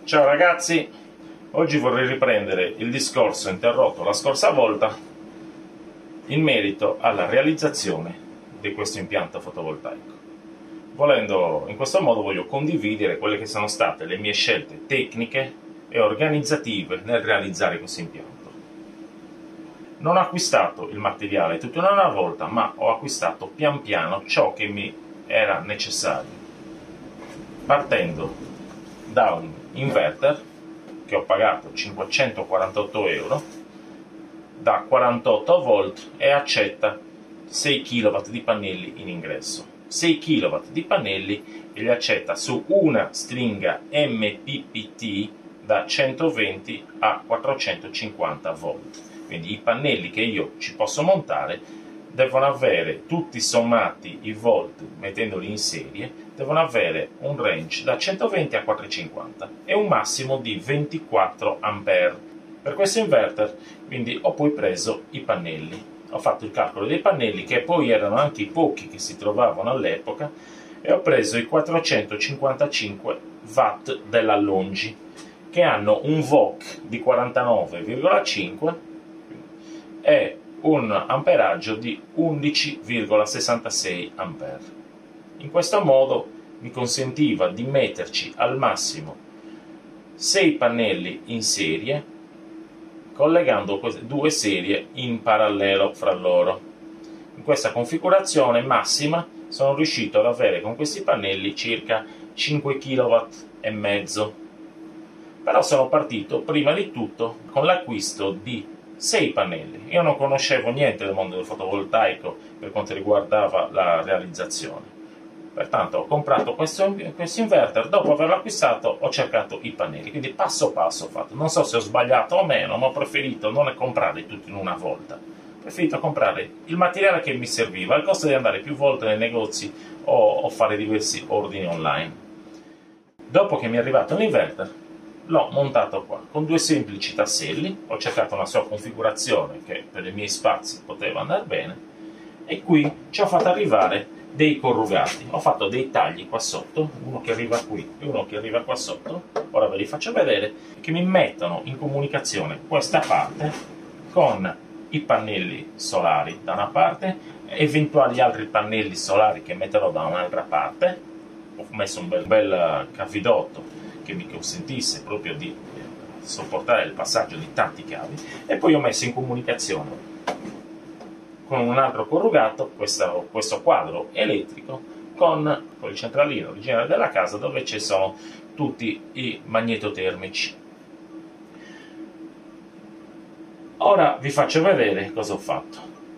Ciao ragazzi, oggi vorrei riprendere il discorso interrotto la scorsa volta in merito alla realizzazione di questo impianto fotovoltaico. In questo modo voglio condividere quelle che sono state le mie scelte tecniche e organizzative nel realizzare questo impianto. Non ho acquistato il materiale tutto in una volta, ma ho acquistato pian piano ciò che mi era necessario, partendo da un inverter che ho pagato 548 euro da 48 volt e accetta 6 kW di pannelli in ingresso. 6 kW di pannelli e li accetta su una stringa MPPT da 120 a 450 volt. Quindi i pannelli che io ci posso montare devono avere, tutti sommati i volt mettendoli in serie, devono avere un range da 120 a 450 e un massimo di 24 ampere. Per questo inverter quindi ho poi preso i pannelli, ho fatto il calcolo dei pannelli che poi erano anche i pochi che si trovavano all'epoca e ho preso i 455 watt della Longi che hanno un VOC di 49,5 e un amperaggio di 11,66 ampere. In questo modo mi consentiva di metterci al massimo 6 pannelli in serie, collegando due serie in parallelo fra loro. In questa configurazione massima sono riuscito ad avere con questi pannelli circa 5 kW e mezzo. Però sono partito prima di tutto con l'acquisto di 6 pannelli. Io non conoscevo niente del mondo del fotovoltaico per quanto riguardava la realizzazione. Pertanto ho comprato questo inverter, dopo averlo acquistato ho cercato i pannelli, quindi passo passo ho fatto. Non so se ho sbagliato o meno, ma ho preferito non comprarli tutti in una volta. Ho preferito comprare il materiale che mi serviva, al costo di andare più volte nei negozi o fare diversi ordini online. Dopo che mi è arrivato l'inverter, l'ho montato qua con due semplici tasselli, ho cercato una sua configurazione che per i miei spazi poteva andare bene e qui ci ho fatto arrivare dei corrugati. Ho fatto dei tagli qua sotto, uno che arriva qui e uno che arriva qua sotto, ora ve li faccio vedere, che mi mettono in comunicazione questa parte con i pannelli solari da una parte, eventuali altri pannelli solari che metterò da un'altra parte. Ho messo un bel cavidotto che mi consentisse proprio di sopportare il passaggio di tanti cavi e poi ho messo in comunicazione con un altro corrugato questo quadro elettrico con il centralino originale della casa dove ci sono tutti i magnetotermici. Ora vi faccio vedere cosa ho fatto.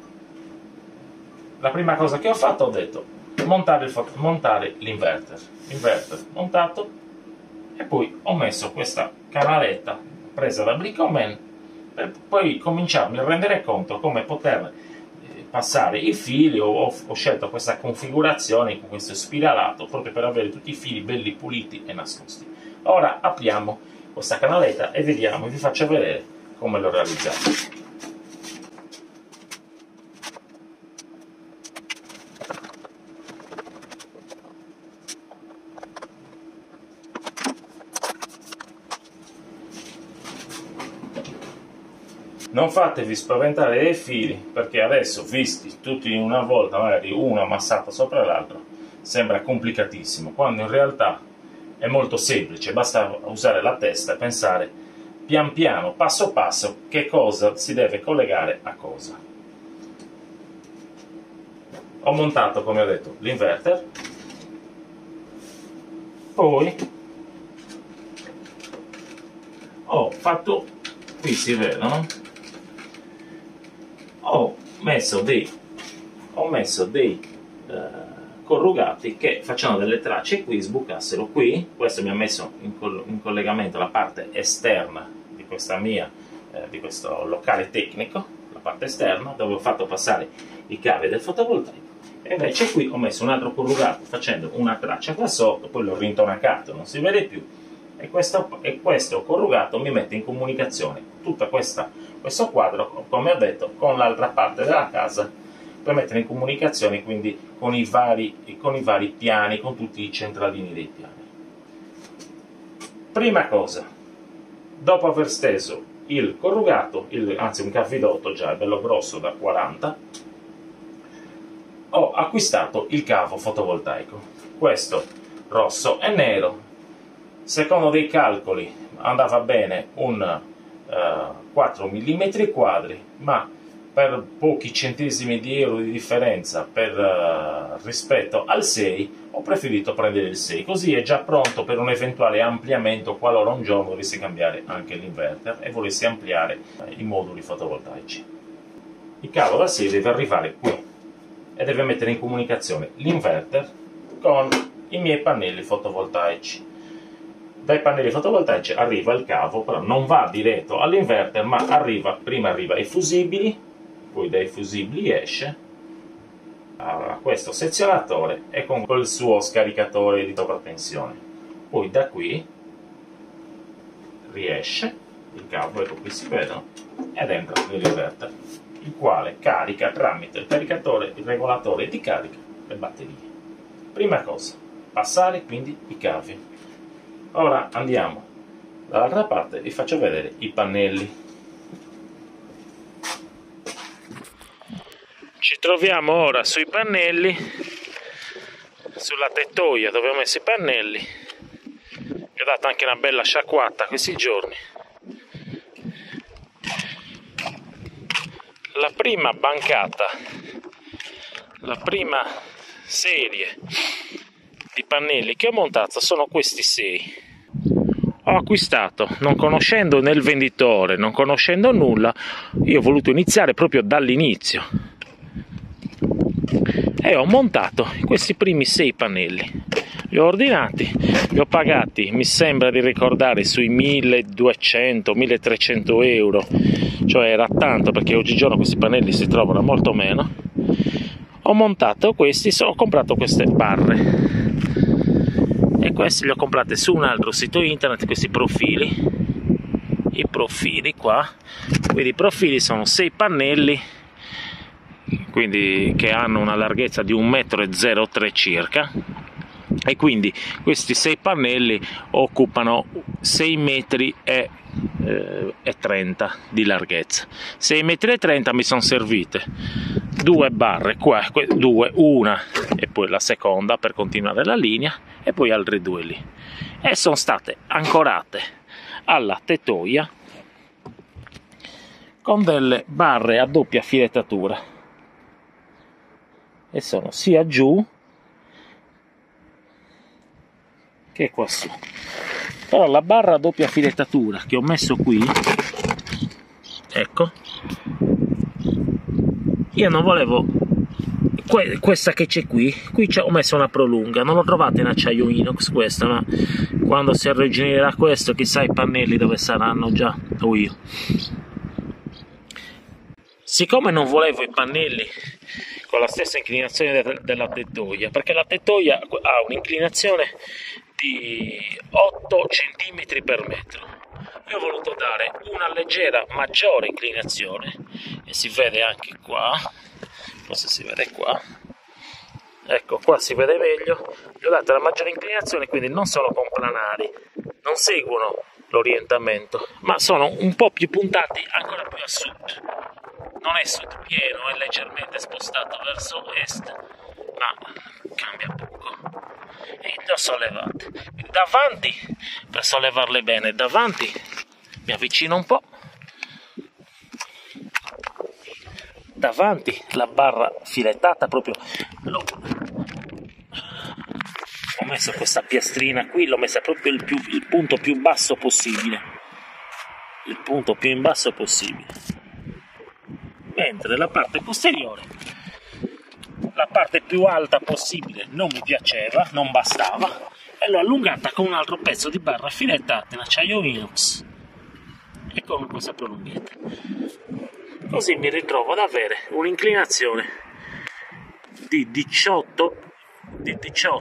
La prima cosa che ho fatto, ho detto montare l'inverter montato, e poi ho messo questa canaletta presa da Bricoman per poi cominciarmi a rendere conto come poter passare i fili. Ho scelto questa configurazione con questo spiralato proprio per avere tutti i fili belli puliti e nascosti. Ora apriamo questa canaletta e vediamo, vi faccio vedere come l'ho realizzato. Non fatevi spaventare dai fili, perché adesso, visti tutti in una volta, magari uno ammassato sopra l'altro, sembra complicatissimo, quando in realtà è molto semplice, basta usare la testa e pensare pian piano, passo passo, che cosa si deve collegare a cosa. Ho montato, come ho detto, l'inverter, poi ho fatto, qui si vedono, ho messo dei corrugati che facciano delle tracce qui, sbucassero qui. Questo mi ha messo in collegamento la parte esterna di questo locale tecnico, la parte esterna dove ho fatto passare i cavi del fotovoltaico, e invece qui ho messo un altro corrugato facendo una traccia qua sotto, poi l'ho rintonacato, non si vede più, e questo corrugato mi mette in comunicazione tutto questo quadro, come ho detto, con l'altra parte della casa, per mettere in comunicazione quindi con i vari piani, con tutti i centralini dei piani. Prima cosa, dopo aver steso il corrugato, anzi un cavidotto già, è bello grosso da 40, ho acquistato il cavo fotovoltaico. Questo rosso e nero, secondo dei calcoli andava bene un 4 mm quadri, ma per pochi centesimi di euro di differenza rispetto al 6 ho preferito prendere il 6, così è già pronto per un eventuale ampliamento qualora un giorno dovessi cambiare anche l'inverter e volessi ampliare i moduli fotovoltaici. Il cavo da 6 deve arrivare qui e deve mettere in comunicazione l'inverter con i miei pannelli fotovoltaici. Dai pannelli fotovoltaici arriva il cavo, però non va diretto all'inverter, ma prima arriva ai fusibili, poi dai fusibili esce a questo sezionatore e con il suo scaricatore di sovratensione. Poi da qui riesce il cavo, ecco qui si vedono, ed entra nell'inverter, il quale carica tramite il caricatore, il regolatore di carica, le batterie. Prima cosa, passare quindi i cavi. Ora andiamo dall'altra parte e vi faccio vedere i pannelli. Ci troviamo ora sui pannelli, sulla tettoia dove ho messo i pannelli. Gli ho dato anche una bella sciacquata questi giorni. La prima bancata, la prima serie di pannelli che ho montato sono questi 6. Ho acquistato, non conoscendo né il venditore, non conoscendo nulla, io ho voluto iniziare proprio dall'inizio e ho montato questi primi 6 pannelli. Li ho ordinati, li ho pagati, mi sembra di ricordare, sui 1200-1300 euro, cioè era tanto perché oggigiorno questi pannelli si trovano molto meno. Ho montato questi, ho comprato queste barre e questi li ho comprati su un altro sito internet, questi profili, i profili qua, quindi i profili sono 6 pannelli, quindi che hanno una larghezza di 1,03 m circa, e quindi questi 6 pannelli occupano 6,30 m di larghezza. 6,30 m mi sono servite 2 barre qua, una e poi la seconda per continuare la linea e poi altre 2 lì, e sono state ancorate alla tettoia con delle barre a doppia filettatura e sono sia giù che qua su. Però la barra a doppia filettatura che ho messo qui, ecco, io non volevo questa che c'è qui ho messo una prolunga, non l'ho trovata in acciaio inox questa, ma quando si arrugginirà questo chissà i pannelli dove saranno già, o io. Siccome non volevo i pannelli con la stessa inclinazione della tettoia, perché la tettoia ha un'inclinazione di 8 cm per metro, io ho voluto dare una leggera maggiore inclinazione, e si vede anche qua, forse si vede qua, ecco qua si vede meglio, gli ho dato la maggiore inclinazione, quindi non sono complanari, non seguono l'orientamento, ma sono un po' più puntati ancora più a sud. Non è sud pieno, è leggermente spostato verso est, ma cambia poco. E le ho sollevate. Davanti, per sollevarle bene, davanti mi avvicino un po'. Davanti la barra filettata proprio. Ho messo questa piastrina qui, l'ho messa proprio il punto più basso possibile. Il punto più in basso possibile. Mentre la parte posteriore, la parte più alta possibile, non mi piaceva, non bastava, e l'ho allungata con un altro pezzo di barra filettata in acciaio inox e con questa prolunghetta. Così mi ritrovo ad avere un'inclinazione di 18 del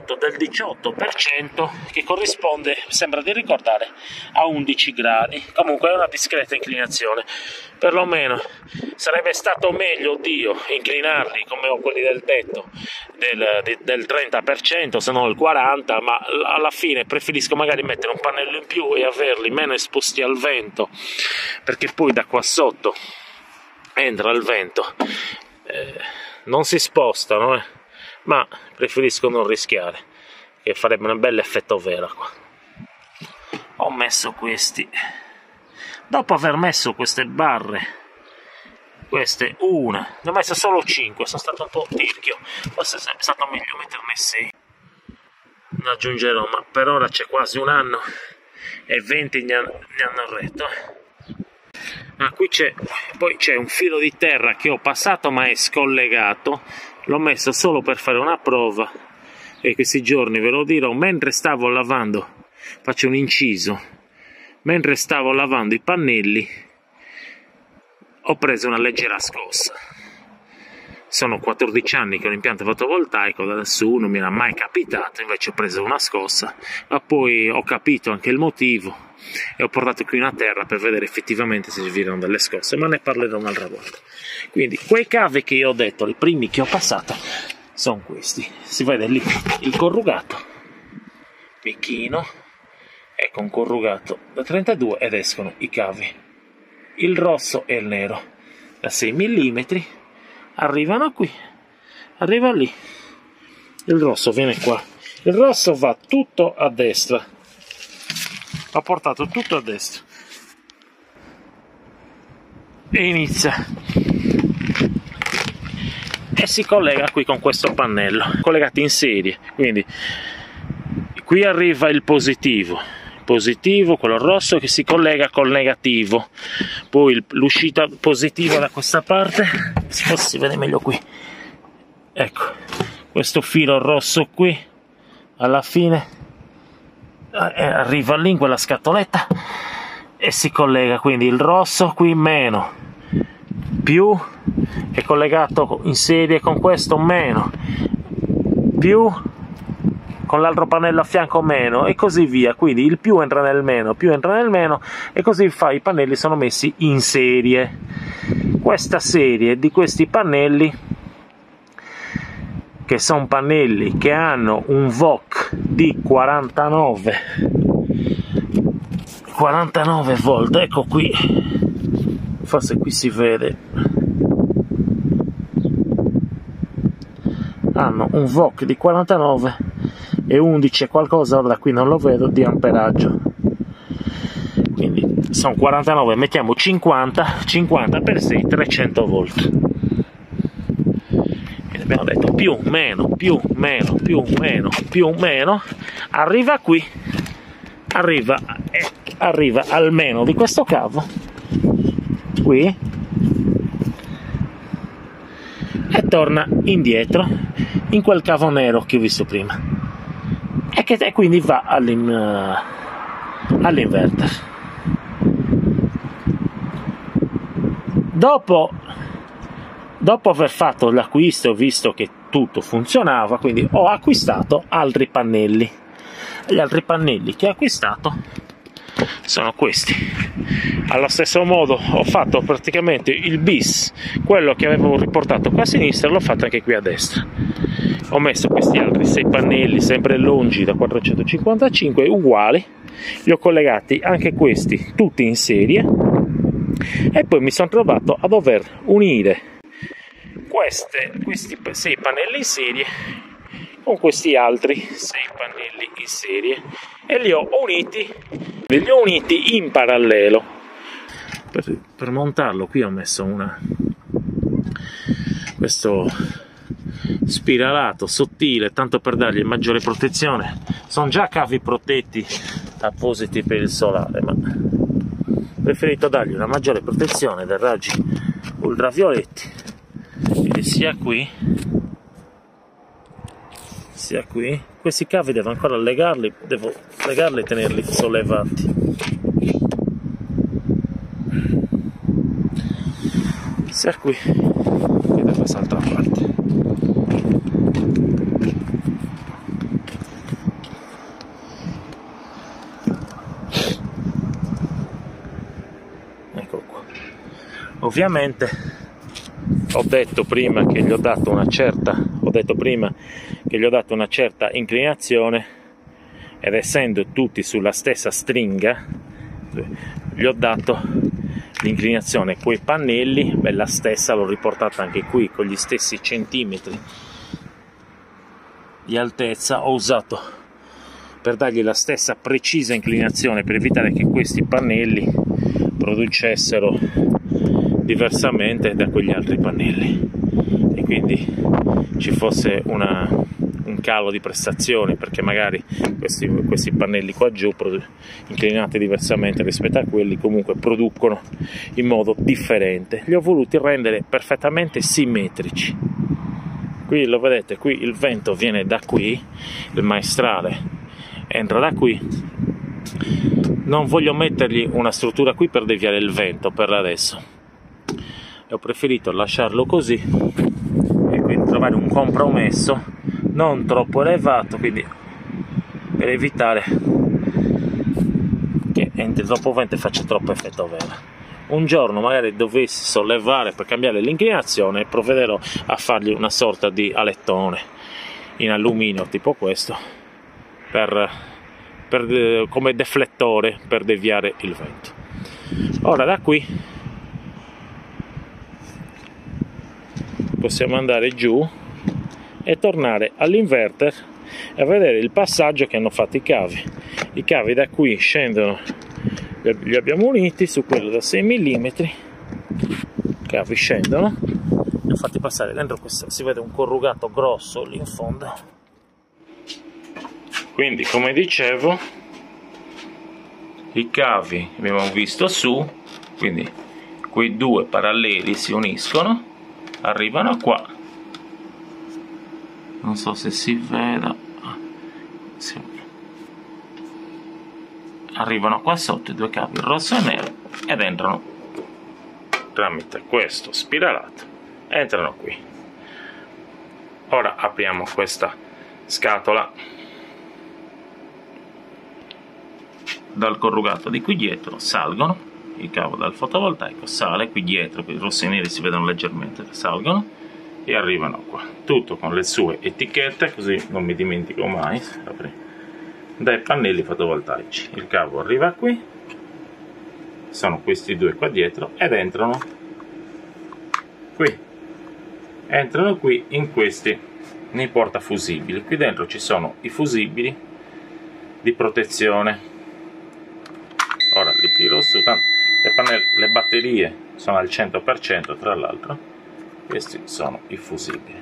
18%, che corrisponde, sembra di ricordare, a 11 gradi. Comunque è una discreta inclinazione. Perlomeno sarebbe stato meglio, inclinarli come ho quelli del tetto del 30%, se non il 40%, ma alla fine preferisco magari mettere un pannello in più e averli meno esposti al vento, perché poi da qua sotto entra il vento, non si spostano, ma preferisco non rischiare, che farebbe un bel effetto vera qua. Ho messo questi, dopo aver messo queste barre, queste una, ne ho messo solo 5, sono stato un po' tirchio, forse sarebbe stato meglio metterne 6, ne aggiungerò, ma per ora c'è quasi un anno e 20 ne hanno retto. Ma qui poi c'è un filo di terra che ho passato ma è scollegato, l'ho messo solo per fare una prova, e questi giorni ve lo dirò, mentre stavo lavando, faccio un inciso, mentre stavo lavando i pannelli ho preso una leggera scossa. Sono 14 anni che ho un impianto fotovoltaico, da adesso non mi era mai capitato, invece ho preso una scossa, ma poi ho capito anche il motivo e ho portato qui una terra per vedere effettivamente se serviranno delle scosse, ma ne parlerò un'altra volta. Quindi quei cavi che io ho detto, i primi che ho passato, sono questi. Si vede lì il corrugato, picchino, ecco un corrugato da 32 ed escono i cavi, il rosso e il nero da 6 mm, arrivano qui, arriva lì, il rosso viene qua, il rosso va tutto a destra, ho portato tutto a destra e inizia e si collega qui con questo pannello, collegati in serie. Quindi qui arriva il positivo, quello rosso che si collega col negativo, poi l'uscita positiva da questa parte, forse si vede meglio qui, ecco, questo filo rosso qui alla fine arriva lì in quella scatoletta e si collega, quindi il rosso qui meno, più è collegato in serie con questo meno, più con l'altro pannello a fianco meno, e così via. Quindi il più entra nel meno, più entra nel meno, e così fa. I pannelli sono messi in serie. Questa serie di questi pannelli, che sono pannelli che hanno un VOC di 49 volt, ecco qui, forse qui si vede, hanno un VOC di 49 e 11 qualcosa, ora da qui non lo vedo, di amperaggio, quindi sono 49, mettiamo 50 per 6, 300 volt. Quindi abbiamo detto più, meno, più, meno, più, meno, più, meno, arriva qui, arriva al meno di questo cavo qui e torna indietro in quel cavo nero che ho visto prima, e quindi va all'inverter. Dopo aver fatto l'acquisto, ho visto che tutto funzionava, quindi ho acquistato altri pannelli. Gli altri pannelli che ho acquistato sono questi. Allo stesso modo ho fatto praticamente il bis, quello che avevo riportato qua a sinistra l'ho fatto anche qui a destra. Ho messo questi altri 6 pannelli sempre longi da 455 uguali, li ho collegati anche questi tutti in serie, e poi mi sono trovato a dover unire questi 6 pannelli in serie con questi altri 6 pannelli in serie, e li ho uniti in parallelo. Per montarlo qui ho messo questo spiralato sottile, tanto per dargli maggiore protezione. Sono già cavi protetti appositi per il solare, ma ho preferito dargli una maggiore protezione dai raggi ultravioletti, quindi sia qui questi cavi devo ancora legarli e tenerli sollevati. Sia qui che da quest'altra parte. Ovviamente ho detto prima che gli ho dato una certa inclinazione, ed essendo tutti sulla stessa stringa gli ho dato l'inclinazione coi pannelli, la stessa l'ho riportata anche qui con gli stessi centimetri di altezza. Ho usato per dargli la stessa precisa inclinazione per evitare che questi pannelli producessero diversamente da quegli altri pannelli e quindi ci fosse un calo di prestazione, perché magari questi pannelli qua giù inclinati diversamente rispetto a quelli comunque producono in modo differente. Li ho voluti rendere perfettamente simmetrici. Qui lo vedete, qui il vento viene da qui, il maestrale entra da qui. Non voglio mettergli una struttura qui per deviare il vento per adesso, e ho preferito lasciarlo così e quindi trovare un compromesso non troppo elevato, quindi per evitare che entri troppo vento e faccia troppo effetto vela. Un giorno magari dovessi sollevare per cambiare l'inclinazione e provvederò a fargli una sorta di alettone in alluminio tipo questo come deflettore per deviare il vento. Ora da qui possiamo andare giù e tornare all'inverter e vedere il passaggio che hanno fatto i cavi. I cavi da qui scendono, li abbiamo uniti su quello da 6 mm, i cavi scendono, li ho fatti passare dentro questo, si vede un corrugato grosso lì in fondo. Quindi, come dicevo, i cavi abbiamo visto su, quindi quei due paralleli si uniscono, arrivano qua, non so se si veda, sì. Arrivano qua sotto i due cavi rosso e nero ed entrano tramite questo spiralato, entrano qui. Ora apriamo questa scatola dal corrugato di qui dietro, salgono, il cavo dal fotovoltaico sale qui dietro, i rossi e neri si vedono leggermente, salgono e arrivano qua, tutto con le sue etichette, così non mi dimentico mai, dai pannelli fotovoltaici. Il cavo arriva qui, sono questi due qua dietro, ed entrano qui in questi, nei portafusibili. Qui dentro ci sono i fusibili di protezione. Ora li tiro su, tanto le batterie sono al 100%, tra l'altro. Questi sono i fusibili.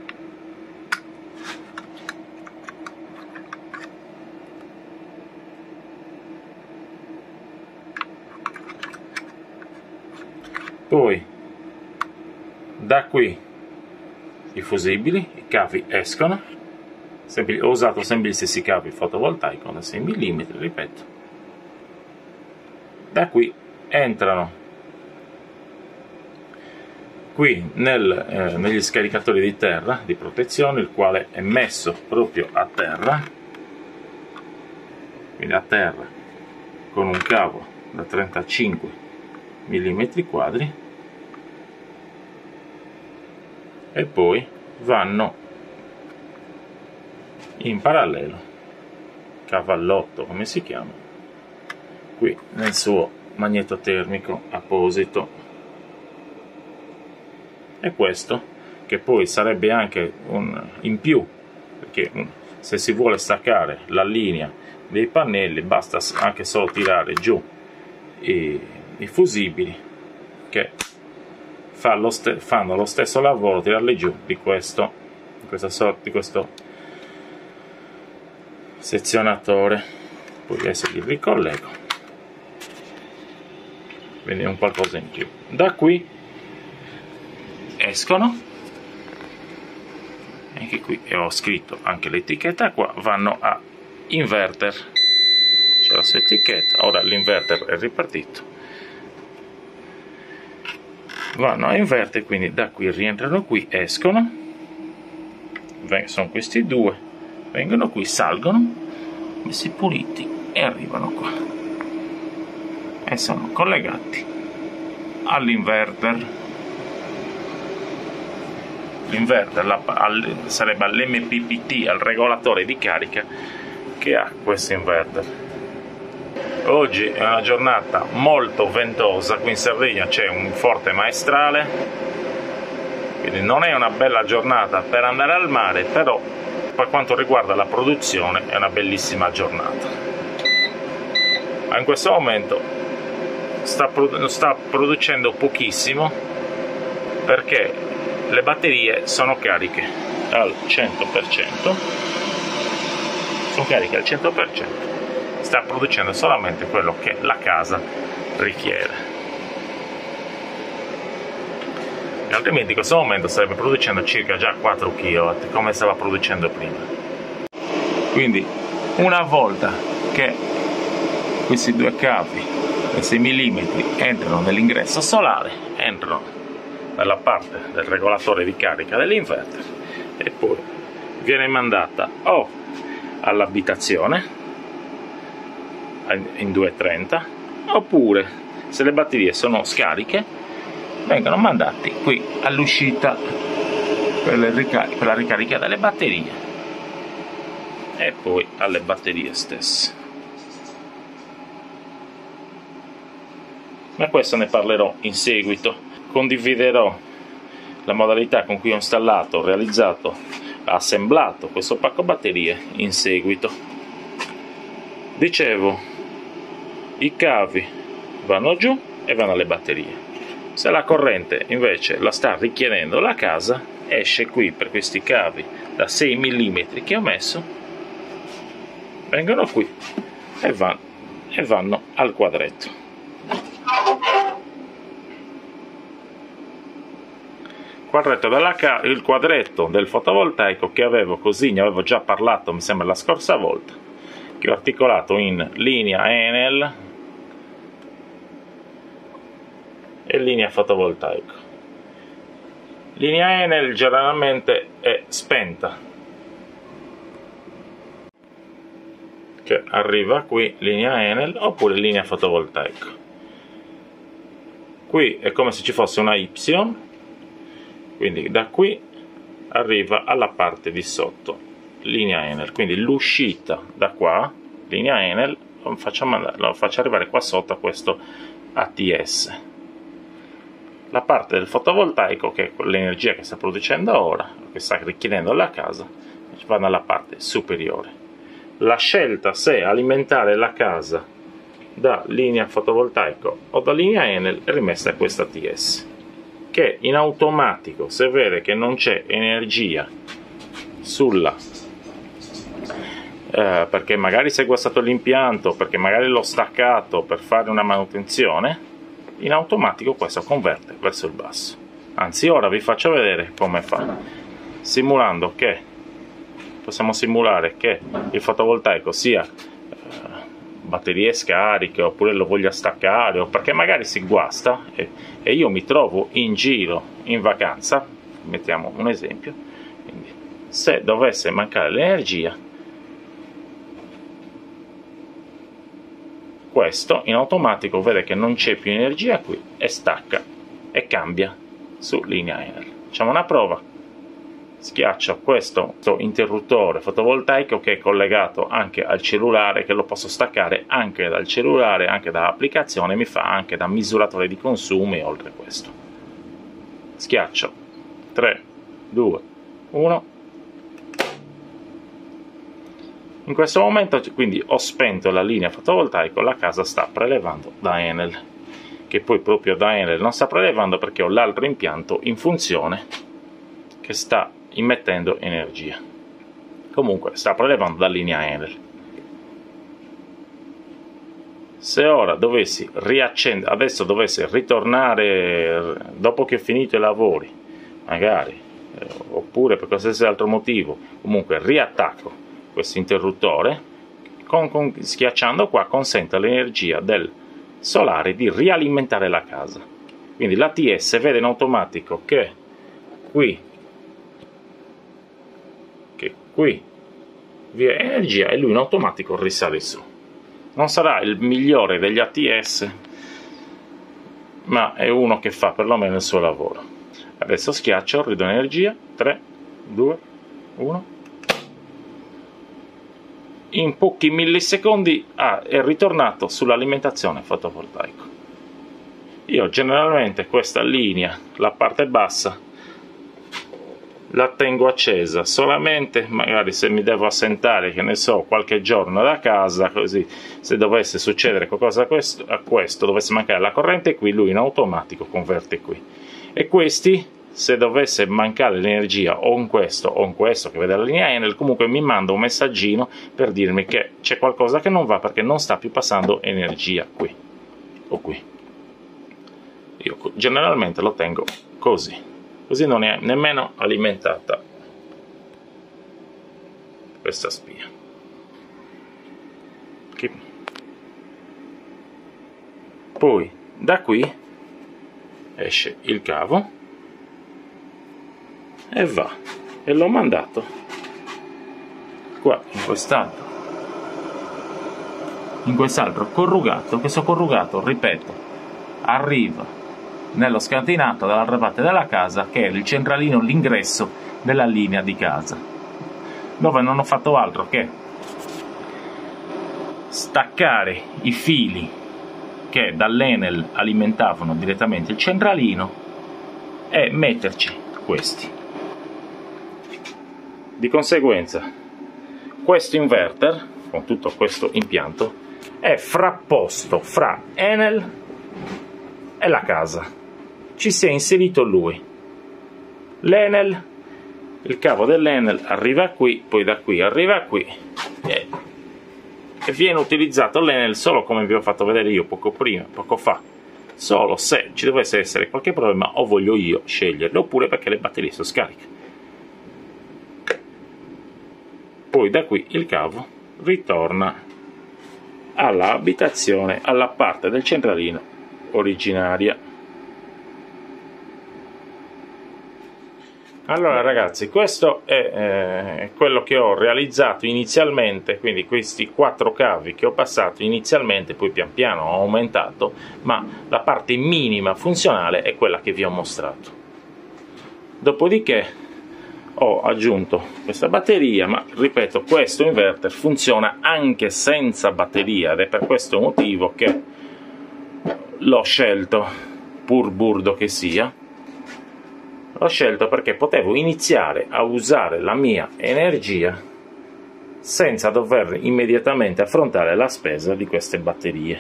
Poi da qui i fusibili, i cavi escono, ho usato sempre gli stessi cavi fotovoltaico da 6 mm, ripeto. Da qui entrano qui negli scaricatori di terra di protezione, il quale è messo proprio a terra, quindi a terra con un cavo da 35 mm quadri, e poi vanno in parallelo, cavallotto come si chiama, qui nel suo magnetotermico apposito. E questo, che poi sarebbe anche in più, perché se si vuole staccare la linea dei pannelli basta anche solo tirare giù i fusibili, che fanno lo stesso lavoro, tirarli giù di questo sezionatore. Poi adesso li ricollego, quindi è un qualcosa in più. Da qui escono, anche qui, e ho scritto anche l'etichetta qua, vanno a inverter, c'è la sua etichetta. Ora l'inverter è ripartito, vanno a inverter, quindi da qui rientrano qui, escono, sono questi due, vengono qui, salgono, messi puliti e arrivano qua e sono collegati all'inverter. L'inverter sarebbe all'MPPT, al regolatore di carica che ha questo inverter. Oggi è una giornata molto ventosa, qui in Sardegna c'è un forte maestrale, quindi non è una bella giornata per andare al mare, però per quanto riguarda la produzione è una bellissima giornata. Ma in questo momento sta producendo pochissimo perché le batterie sono cariche al 100%, sono cariche al 100%, sta producendo solamente quello che la casa richiede, e altrimenti in questo momento starebbe producendo circa già 4 kW come stava producendo prima. Quindi una volta che questi due cavi da 6 mm entrano nell'ingresso solare, entrano nella parte del regolatore di carica dell'inverter e poi viene mandata o all'abitazione in 230, oppure se le batterie sono scariche vengono mandati qui all'uscita per la ricarica delle batterie e poi alle batterie stesse. Ma questo ne parlerò in seguito. Condividerò la modalità con cui ho installato, realizzato, assemblato questo pacco batterie in seguito. Dicevo, i cavi vanno giù e vanno alle batterie. Se la corrente invece la sta richiedendo la casa, esce qui per questi cavi da 6 mm che ho messo, vengono qui e vanno al quadretto. Il quadretto del fotovoltaico che avevo così, ne avevo già parlato mi sembra la scorsa volta, che ho articolato in linea Enel e linea fotovoltaico. Linea Enel generalmente è spenta, che arriva qui, linea Enel, oppure linea fotovoltaico. Qui è come se ci fosse una Y, quindi da qui arriva alla parte di sotto, linea Enel, quindi l'uscita da qua, linea Enel, lo faccio arrivare qua sotto a questo ATS. La parte del fotovoltaico, che è l'energia che sta producendo ora, che sta richiedendo la casa, va nella parte superiore. La scelta se alimentare la casa da linea fotovoltaico o da linea Enel è rimessa a questa ATS, che in automatico, se vede che non c'è energia perché magari si è guastato l'impianto, perché magari l'ho staccato per fare una manutenzione, in automatico questo converte verso il basso. Anzi, ora vi faccio vedere come fa, possiamo simulare che il fotovoltaico sia batterie scariche, oppure lo voglia staccare, o perché magari si guasta e io mi trovo in giro in vacanza, mettiamo un esempio. Quindi, se dovesse mancare l'energia, questo in automatico vede che non c'è più energia qui e stacca e cambia su linea Enel. Facciamo una prova. Schiaccio questo interruttore fotovoltaico che è collegato anche al cellulare, che lo posso staccare anche dal cellulare, anche dall'applicazione, mi fa anche da misuratore di consumi. Oltre questo schiaccio 3, 2, 1. In questo momento quindi ho spento la linea fotovoltaica, la casa sta prelevando da Enel, che poi proprio da Enel non sta prelevando perché ho l'altro impianto in funzione che sta immettendo energia. Comunque sta prelevando da linea Enel. Se ora dovessi riaccendere, adesso dovessi ritornare dopo che ho finito i lavori, magari, oppure per qualsiasi altro motivo, comunque riattacco questo interruttore, schiacciando qua consente all'energia del solare di rialimentare la casa. Quindi l'ATS vede in automatico che qui vi è energia e lui in automatico risale su. Non sarà il migliore degli ATS, ma è uno che fa perlomeno il suo lavoro. Adesso schiaccio, ridò energia, 3, 2, 1. In pochi millisecondi è ritornato sull'alimentazione fotovoltaica. Io generalmente questa linea, la parte bassa, la tengo accesa solamente magari se mi devo assentare, che ne so, qualche giorno da casa, così se dovesse succedere qualcosa a questo dovesse mancare la corrente qui, lui in automatico converte qui. E questi, se dovesse mancare l'energia o in questo che vede la linea Enel, comunque mi manda un messaggino per dirmi che c'è qualcosa che non va perché non sta più passando energia qui o qui. Io generalmente lo tengo così non è nemmeno alimentata questa spia. Poi da qui esce il cavo e va, e l'ho mandato qua in quest'altro corrugato. Questo corrugato, ripeto, arriva nello scantinato dall'altra parte della casa, che è il centralino, l'ingresso della linea di casa, dove non ho fatto altro che staccare i fili che dall'Enel alimentavano direttamente il centralino e metterci questi. Di conseguenza questo inverter con tutto questo impianto è frapposto fra Enel e la casa. Ci si è inserito lui, l'Enel, il cavo dell'Enel arriva qui, poi da qui arriva qui e viene utilizzato l'Enel solo come vi ho fatto vedere io poco fa, solo se ci dovesse essere qualche problema o voglio io sceglierlo, oppure perché le batterie sono scariche. Poi da qui il cavo ritorna all'abitazione, alla parte del centralino originaria. Allora ragazzi, questo è quello che ho realizzato inizialmente, quindi questi 4 cavi che ho passato inizialmente, poi pian piano ho aumentato, ma la parte minima funzionale è quella che vi ho mostrato. Dopodiché ho aggiunto questa batteria, ma ripeto, questo inverter funziona anche senza batteria ed è per questo motivo che l'ho scelto, pur burdo che sia. L'ho scelto perché potevo iniziare a usare la mia energia senza dover immediatamente affrontare la spesa di queste batterie.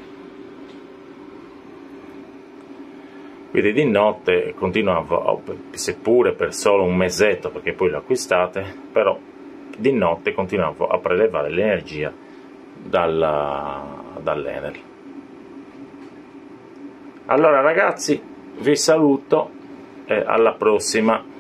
Quindi di notte continuavo, seppure per solo un mesetto, perché poi lo acquistate, però di notte continuavo a prelevare l'energia dall'Enel. Allora ragazzi, vi saluto e alla prossima.